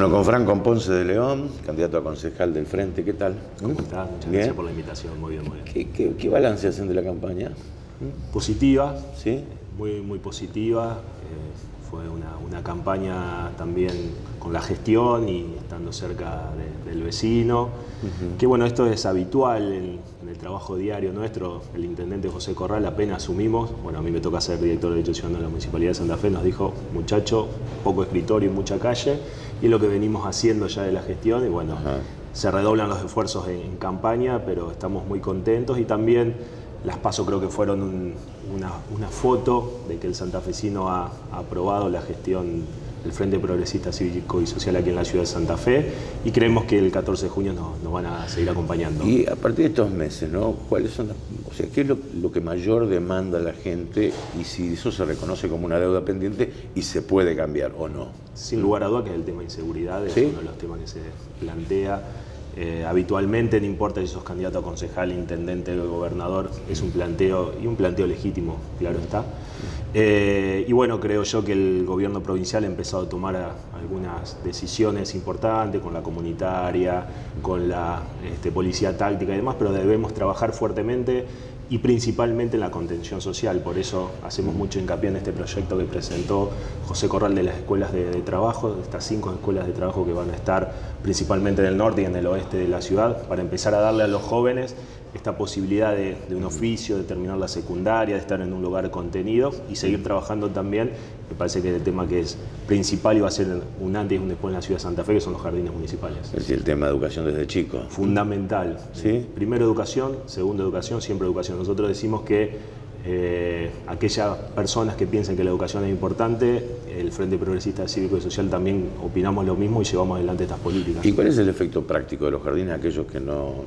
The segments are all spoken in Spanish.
Bueno, con Franco Ponce de León, candidato a concejal del Frente, ¿qué tal? ¿Cómo estás? Muchas gracias por la invitación, muy bien, muy bien. ¿Qué balance hacen de la campaña? Positiva, ¿Sí? muy positiva. Fue una campaña también con la gestión y estando cerca del vecino. Que bueno, esto es habitual en el trabajo diario nuestro. El intendente José Corral, apenas asumimos, bueno, a mí me toca ser director de Derecho Ciudadano de la Municipalidad de Santa Fe, nos dijo, muchacho, poco escritorio y mucha calle, y es lo que venimos haciendo ya de la gestión, y bueno, se redoblan los esfuerzos en campaña, pero estamos muy contentos, y también las PASO creo que fueron una foto de que el santafesino ha aprobado la gestión del Frente Progresista Cívico y Social aquí en la ciudad de Santa Fe, y creemos que el 14 de junio nos van a seguir acompañando. Y a partir de estos meses, ¿no? ¿Cuáles son qué es lo que mayor demanda la gente y si eso se reconoce como una deuda pendiente y se puede cambiar o no? Sin lugar a duda que el tema de inseguridad es ¿Sí? uno de los temas que se plantea. Habitualmente, no importa si sos candidato a concejal, intendente o gobernador, es un planteo, y un planteo legítimo, claro está. Y bueno, creo yo que el gobierno provincial ha empezado a tomar algunas decisiones importantes con la comunitaria, con la policía táctica y demás, pero debemos trabajar fuertemente y principalmente en la contención social. Por eso hacemos mucho hincapié en este proyecto que presentó José Corral de las escuelas de trabajo, de estas 5 escuelas de trabajo que van a estar principalmente en el norte y en el oeste de la ciudad, para empezar a darle a los jóvenes esta posibilidad de un oficio, de terminar la secundaria, de estar en un lugar contenido y seguir trabajando también. Me parece que el tema que es principal y va a ser un antes y un después en la ciudad de Santa Fe, que son los jardines municipales. Es decir, el tema de educación desde chico. Fundamental. ¿Sí? Primero educación, segundo educación, siempre educación. Nosotros decimos que aquellas personas que piensan que la educación es importante, el Frente Progresista Cívico y Social también opinamos lo mismo y llevamos adelante estas políticas. ¿Y cuál es el efecto práctico de los jardines a aquellos que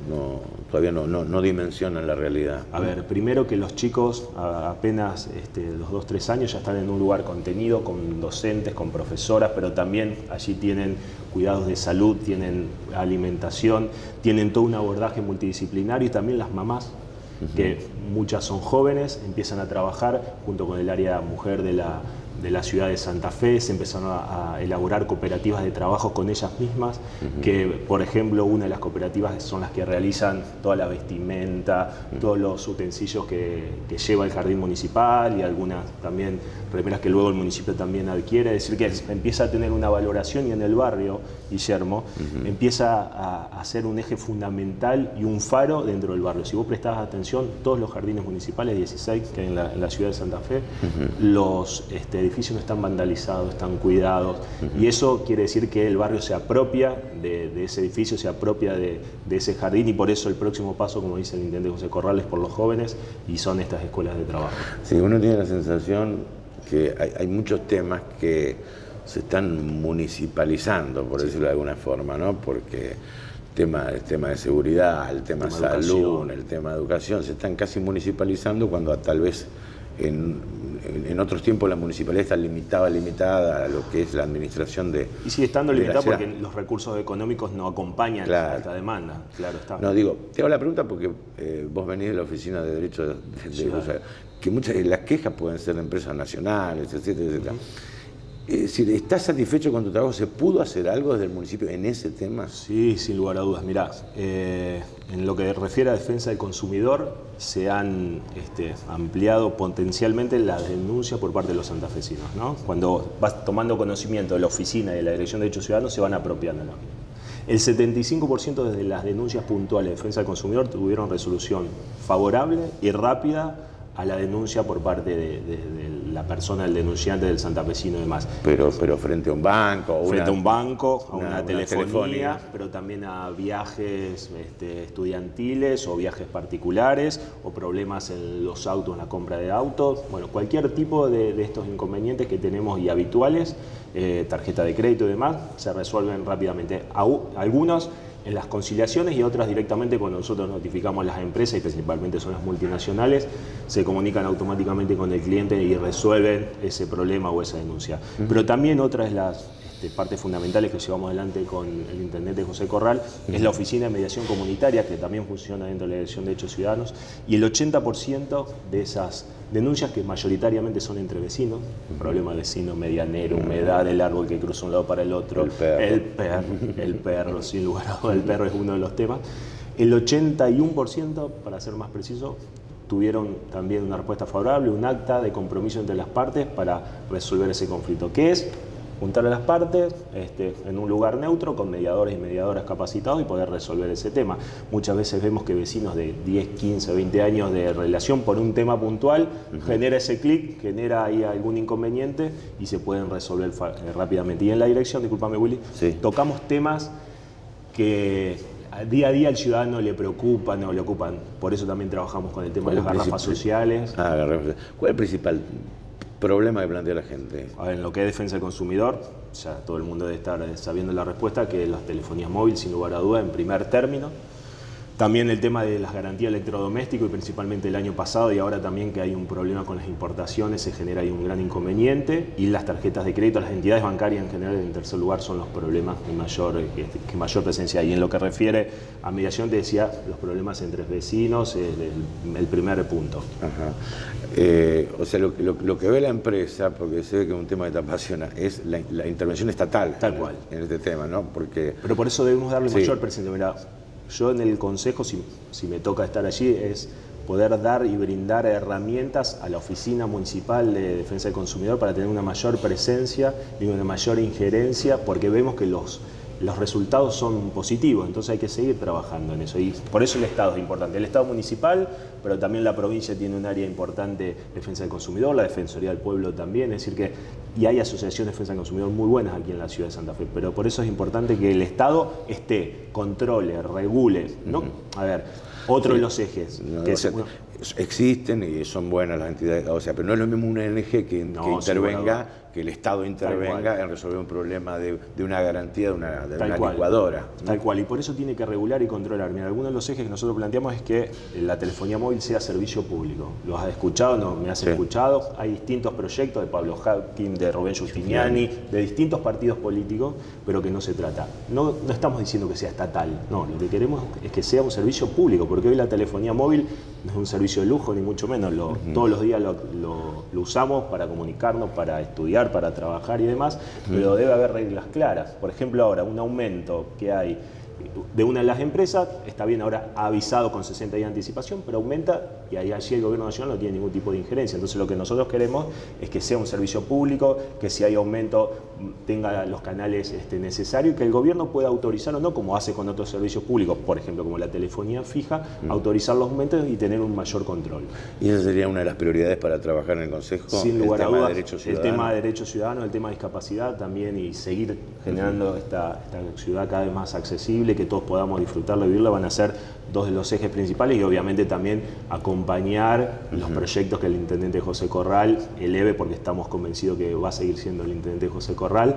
todavía no dimensionan la realidad? A ver, primero que los chicos apenas los 2-3 años ya están en un lugar contenido, con docentes, con profesoras, pero también allí tienen cuidados de salud, tienen alimentación, tienen todo un abordaje multidisciplinario, y también las mamás, que muchas son jóvenes, empiezan a trabajar junto con el área mujer de la ciudad de Santa Fe, se empezaron a elaborar cooperativas de trabajo con ellas mismas, que por ejemplo una de las cooperativas son las que realizan toda la vestimenta, todos los utensilios que lleva el jardín municipal, y algunas también remeras que luego el municipio también adquiere. Es decir, que empieza a tener una valoración, y en el barrio, Guillermo, empieza a ser un eje fundamental y un faro dentro del barrio. Si vos prestás atención, todos los jardines municipales, 16 que hay en la ciudad de Santa Fe, los edificios no están vandalizados, están cuidados, y eso quiere decir que el barrio se apropia de ese edificio, se apropia de ese jardín, y por eso el próximo paso, como dice el intendente José Corral, es por los jóvenes, y son estas escuelas de trabajo. Sí, uno tiene la sensación que hay muchos temas que se están municipalizando, por decirlo de alguna forma, ¿no? Porque el tema de seguridad, el tema de salud, el tema de educación, se están casi municipalizando cuando tal vez en otros tiempos la municipalidad está limitada a lo que es la administración de... Y sigue estando limitada porque los recursos económicos no acompañan a esta demanda, claro está. No, digo, te hago la pregunta porque vos venís de la Oficina de Derecho o sea, que muchas de las quejas pueden ser de empresas nacionales, etcétera, etcétera. Es decir, ¿estás satisfecho con tu trabajo? ¿Se pudo hacer algo desde el municipio en ese tema? Sí, sin lugar a dudas. Mirá, en lo que refiere a defensa del consumidor, se han ampliado potencialmente las denuncias por parte de los santafesinos, ¿no? Cuando vas tomando conocimiento de la oficina y de la Dirección de Derechos Ciudadanos, se van apropiando, ¿no? El 75% de las denuncias puntuales de defensa del consumidor tuvieron resolución favorable y rápida a la denuncia por parte de la persona, el denunciante, del santafesino y demás. Pero frente a un banco, frente a un banco, a una telefonía, pero también a viajes estudiantiles o viajes particulares, o problemas en los autos, en la compra de autos. Bueno, cualquier tipo de estos inconvenientes que tenemos y habituales, tarjeta de crédito y demás, se resuelven rápidamente. Algunos en las conciliaciones, y otras directamente cuando nosotros notificamos a las empresas, y principalmente son las multinacionales, se comunican automáticamente con el cliente y resuelven ese problema o esa denuncia. Pero también otra es partes fundamentales que llevamos adelante con el intendente José Corral es la oficina de mediación comunitaria, que también funciona dentro de la Dirección de Derechos Ciudadanos, y el 80% de esas denuncias, que mayoritariamente son entre vecinos, problema de vecinos, medianero, humedad, el árbol que cruza un lado para el otro, el perro, sin lugar a dudas, el perro es uno de los temas. El 81%, para ser más preciso, tuvieron también una respuesta favorable, un acta de compromiso entre las partes para resolver ese conflicto, que es juntar a las partes en un lugar neutro con mediadores y mediadoras capacitados y poder resolver ese tema. Muchas veces vemos que vecinos de 10, 15, 20 años de relación por un tema puntual genera ese clic, genera ahí algún inconveniente y se pueden resolver rápidamente. Y en la dirección, discúlpame Willy, tocamos temas que día a día al ciudadano le preocupan o le ocupan. Por eso también trabajamos con el tema de las garrafas sociales. ¿Cuál es el principal problema que plantea la gente? A ver, en lo que es defensa del consumidor, ya todo el mundo debe estar sabiendo la respuesta, que las telefonías móviles, sin lugar a duda, en primer término. También el tema de las garantías electrodomésticos, y principalmente el año pasado, y ahora también que hay un problema con las importaciones, se genera ahí un gran inconveniente. Y las tarjetas de crédito, las entidades bancarias en general, en tercer lugar, son los problemas que mayor presencia hay. Y en lo que refiere a mediación, te decía, los problemas entre vecinos es el primer punto. Ajá. O sea, lo que ve la empresa, porque se ve que es un tema que te apasiona, es la intervención estatal en este tema, ¿no? Pero por eso debemos darle mayor presencia. Mirá, yo en el Consejo, si me toca estar allí, es poder dar y brindar herramientas a la Oficina Municipal de Defensa del Consumidor para tener una mayor presencia y una mayor injerencia, porque vemos que los resultados son positivos, entonces hay que seguir trabajando en eso. Y por eso el Estado es importante. El Estado municipal, pero también la provincia tiene un área importante de defensa del consumidor, la Defensoría del Pueblo también, es decir que, y hay asociaciones de defensa del consumidor muy buenas aquí en la ciudad de Santa Fe, pero por eso es importante que el Estado controle, regule, ¿no? A ver, otro de los ejes. Existen y son buenas las entidades, o sea, pero no es lo mismo una ONG que intervenga, que el Estado intervenga en resolver un problema de una garantía de una licuadora. Tal cual, y por eso tiene que regular y controlar. Mira, algunos de los ejes que nosotros planteamos es que la telefonía móvil sea servicio público. ¿Los has escuchado? ¿No me has escuchado? Hay distintos proyectos de Pablo Hawking, de Rubén Giustiniani, de distintos partidos políticos, pero que no se trata. No estamos diciendo que sea estatal, no, lo que queremos es que sea un servicio público, porque hoy la telefonía móvil no es un servicio de lujo, ni mucho menos. Todos los días lo usamos para comunicarnos, para estudiar, para trabajar y demás, pero debe haber reglas claras. Por ejemplo, ahora un aumento que hay de una de las empresas, está bien, ahora ha avisado con 60 días de anticipación, pero aumenta y ahí allí el gobierno nacional no tiene ningún tipo de injerencia. Entonces lo que nosotros queremos es que sea un servicio público, que si hay aumento tenga los canales necesarios y que el gobierno pueda autorizar o no, como hace con otros servicios públicos, por ejemplo como la telefonía fija, autorizar los aumentos y tener un mayor control. ¿Y esa sería una de las prioridades para trabajar en el Consejo? Sin lugar a dudas, el tema de derechos ciudadanos, el tema de discapacidad también, y seguir generando esta ciudad cada vez más accesible, que todos podamos disfrutarla y vivirla, van a ser dos de los ejes principales, y obviamente también acompañar los proyectos que el intendente José Corral eleve, porque estamos convencidos que va a seguir siendo el intendente José Corral,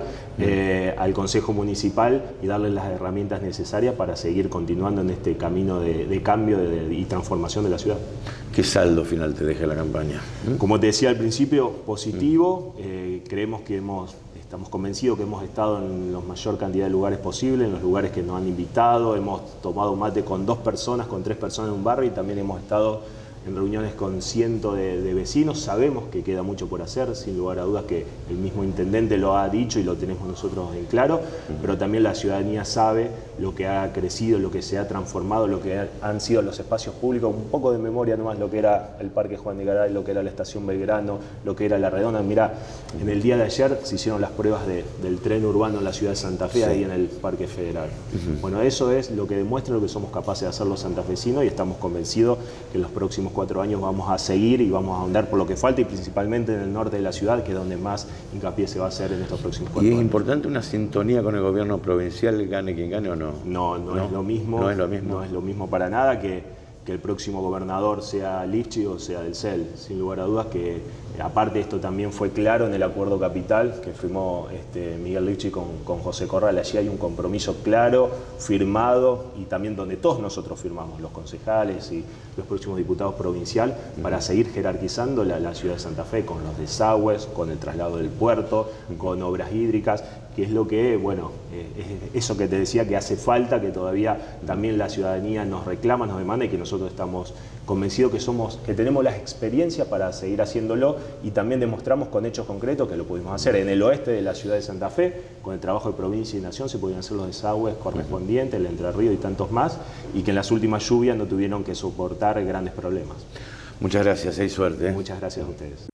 al Consejo Municipal, y darles las herramientas necesarias para seguir continuando en este camino de cambio y transformación de la ciudad. ¿Qué saldo final te deja la campaña? Como te decía al principio, positivo. Creemos que estamos convencidos que hemos estado en la mayor cantidad de lugares posible, en los lugares que nos han invitado. Hemos tomado mate con 2 personas, con 3 personas en un barrio, y también hemos estado en reuniones con cientos de vecinos. Sabemos que queda mucho por hacer, sin lugar a dudas que el mismo intendente lo ha dicho y lo tenemos nosotros en claro, pero también la ciudadanía sabe lo que ha crecido, lo que se ha transformado, lo que han sido los espacios públicos. Un poco de memoria nomás, lo que era el Parque Juan de Garay, lo que era la Estación Belgrano, lo que era La Redonda. Mirá, en el día de ayer se hicieron las pruebas del tren urbano en la ciudad de Santa Fe, ahí en el Parque Federal. Bueno, eso es lo que demuestra lo que somos capaces de hacer los santafesinos, y estamos convencidos que en los próximos 4 años vamos a seguir y vamos a ahondar por lo que falta, y principalmente en el norte de la ciudad, que es donde más hincapié se va a hacer en estos próximos 4 años. ¿Y es importante una sintonía con el gobierno provincial, gane quien gane o no? No es lo mismo. No es lo mismo. No es lo mismo para nada que el próximo gobernador sea Lichi o sea del CEL. Sin lugar a dudas que Aparte, esto también fue claro en el acuerdo capital que firmó Miguel Ricci con José Corral. Allí hay un compromiso claro, firmado, y también donde todos nosotros firmamos, los concejales y los próximos diputados provincial, para seguir jerarquizando la ciudad de Santa Fe con los desagües, con el traslado del puerto, con obras hídricas, que es lo que, bueno, eso que te decía que hace falta, que todavía también la ciudadanía nos reclama, nos demanda, y que nosotros estamos convencidos que tenemos las experiencias para seguir haciéndolo, y también demostramos con hechos concretos que lo pudimos hacer. En el oeste de la ciudad de Santa Fe, con el trabajo de provincia y nación, se podían hacer los desagües correspondientes, el Entre Ríos y tantos más, y que en las últimas lluvias no tuvieron que soportar grandes problemas. Muchas gracias y suerte. Muchas gracias a ustedes.